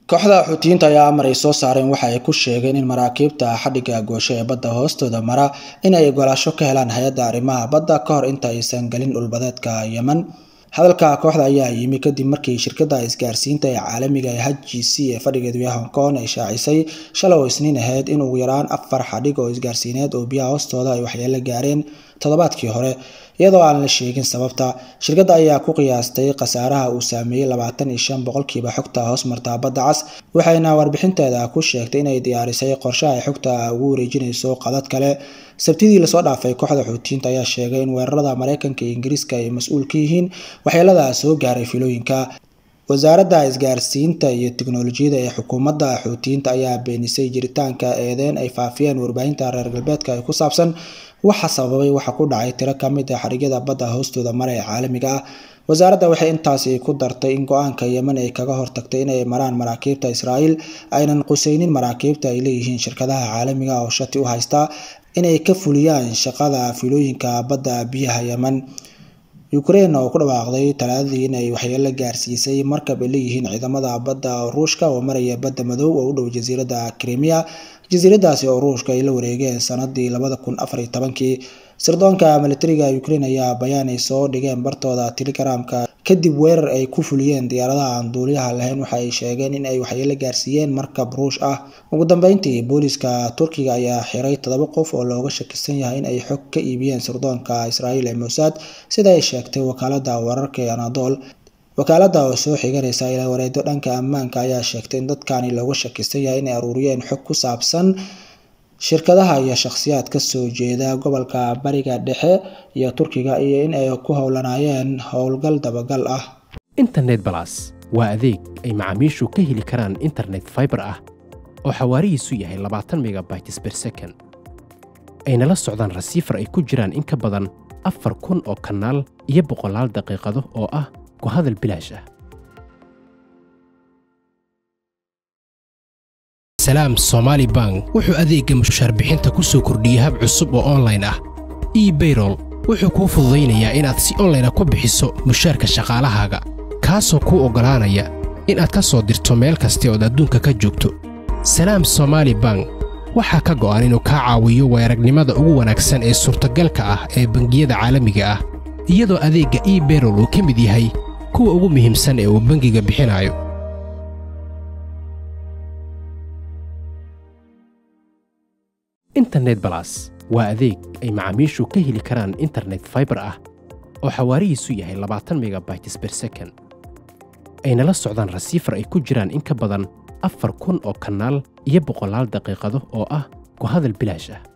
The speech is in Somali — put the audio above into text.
kooxda Xuutiyiinta ayaa amar ay soo saareen waxa ay ku sheegeen in maraakiibta xadhiga goosho ee badda hoostooda mara in ay ogolaasho ka helaan hay'adda arrimaha badda ka hor inta aysan galin dhulbadeedka Yemen. hadalka kooxda ayaa yimi kadib markii shirkadda isgaarsiinta ee caalamiga ee HGC ee fadhigeedu yahay Hong Kong ay shaacisay shalay oo Isniin ahayd in ugu yaraan 4 xadhig oo isgaarsiineed oo biyaha hoostooda ay waxyeello gaareen toddobaadkii hore iyadoo aan la sheegin sababta. shirkadda ayaa ku qiyaastay khasaaraha uu saameeyay 25% xogta hoos marta badda cas, waxayna warbixinteeda ku sheegtay inay diyaarisay qorshe ay xogta ugu wareejinayso qadad kale. sabtidii la soo dhaafay kooxda Xuutiyiinta ayaa sheegay in weerarada Mareykanka iyo Ingiriiska ay mas'uul ka yihiin waxyeellada soo gaaray filooyinka. wasaaradda isgaarsiinta iyo tiknoolajiyadda ee xukuumadda Xuutiyiinta ayaa beenisay jiritaanka eedeyn ay faafiyeen warbaahinta reer galbeedka ee ku saabsan waxa sababay waxa ku dhacay tiro ka mid ah xarigyada badda hoostooda mara ee caalamiga ah. wasaaradda waxay intaasi ku dartay in go'aanka Yemen ay kaga hortagtay inay maraan maraakiibta Israa'iil aynan qusaynin maraakiibta ay leeyihiin shirkadaha caalamiga oo shati u haysta inay ka fuliyaan shaqada filooyinka badda biyaha Yemen. Ukraine oo ku dhawaaqday talaadadii in ay waxyeello gaarsiisay markab ay leeyihiin ciidamada badda Ruushka oo maraya badda madow oo u dhow jasiiradda Crimea. jasiiradaasi oo Ruushka ay la wareegeen sanadii 2014. sirdoonka militariga Ukraine ayaa bayaan ay soo dhigeen bartooda Telegramka kadib weerar ay ku fuliyeen diyaaradaha aan duuliyaha lahayn waxa ay sheegeen in ay waxyeello gaarsiiyeen markab Ruush ah. ugu dambeyntii booliska Turkiga ayaa xiray 7 qof oo looga shakisan yahay in ay xog ka iibiyeen sirdoonka Israa'iil ee Mossad sida ay sheegtay wakaaladda wararka ee Anadolu. wakaaladda oo soo xiganaysa ilaa wareedyo dhanka ammaanka ayaa sheegtay in dadkani looga shakisan yahay in ay ururiyeen xog ku saabsan shirkadaha iyo shakhsiyaad ka soo jeeda gobolka Bariga Dhexe iyo Turkiga iyo in ay ku howlanayeen howlgal dabagal ah. Internet Plus waa adeeg ay macaamiishu ka heli karaan internet fiber ah oo xawaarihiisu yahay 20 megabytes per second. ayna la socdaan rasiifar ay ku jiraan in ka badan 4,000 oo kanaal iyo 100 daqiiqado oo ah ku hadal bilaash ah. Salaam Somali Bank wuxuu adeegga mushaar bixinta ku soo kordhiyay hab cusub oo online ah. ePayroll wuxuu kuu fududeynayaa inaad si online ah ku bixiso mushaarka shaqaalahaaga, kaasoo kuu ogolaanaya in aad ka soo dirto meel kasta oo adduunka ka joogto. Salaam Somali Bank waxaa ka go'an inuu kaa caawiyo weeragnimada ugu wanaagsan ee suurtagalka ah ee bangiyada caalamiga ah, iyadoo adeegga ePayroll uu ka mid yahay kuwa ugu muhiimsan ee uu bangiga bixinayo. Internet Plus waa adeeg ay macaamiishu ka heli karaan internet fiber ah oo xawaarihiisu yahay 20 megabytes per second. ayna la socdaan rasiifar ay ku jiraan in ka badan 4,000 oo kanaal iyo 100 daqiiqado oo ah ku hadal bilaash ah.